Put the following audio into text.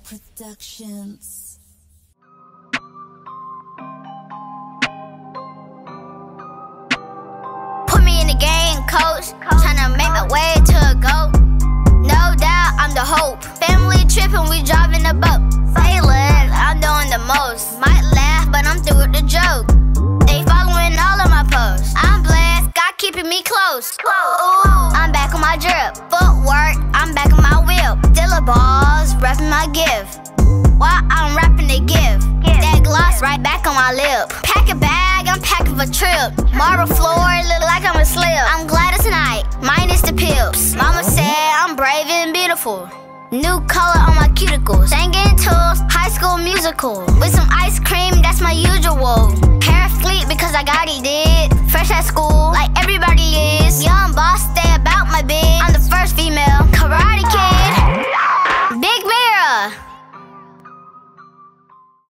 Productions. Put me in the game, coach. Tryna make my way to a goal. No doubt, I'm the hope. Family trippin', we driving the boat. Sailing, I'm doing the most. Might laugh, but I'm through with the joke. They following all of my posts. I'm blessed, God keeping me close. Ooh, I'm back on my drip. Footwork, I'm back on my whip. Dilla balls, reppin' my gift. While I'm rapping the gift. That gloss right back on my lip. Pack a bag, I'm packing for trip. Marble floor, look like I'm asleep. I'm glad it's tonight, minus the pips. Mama said I'm brave and beautiful. New color on my cuticles. Singing tools, High School Musical. With some ice cream, that's my usual. Hair fleet because I got it did. Fresh at school, like everybody is. Young boss, stay about my biz.